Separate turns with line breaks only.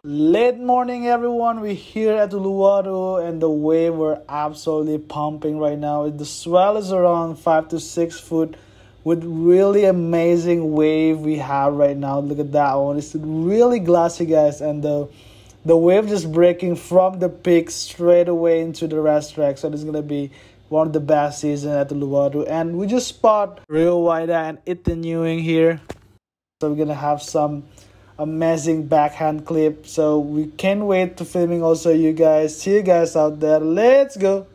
Late morning, everyone. We're here at Uluwatu, and the wave we're absolutely pumping right now. The swell is around 5 to 6 foot, with really amazing wave we have right now. Look at that one. It's really glassy, guys, and the wave just breaking from the peak straight away into the racetrack. So this is gonna be one of the best season at Uluwatu, and we just spot Rio Waida and Ethan Ewing here. So we're gonna have some amazing backhand clip, so we can't wait to filming also you guys. See you guys out there. Let's go.